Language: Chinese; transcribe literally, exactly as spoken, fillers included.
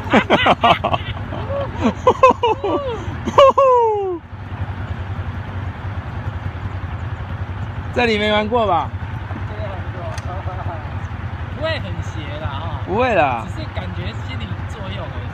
这里没玩过吧？ 不会很邪啦哈， 不会啦， 只是感觉心理作用而已。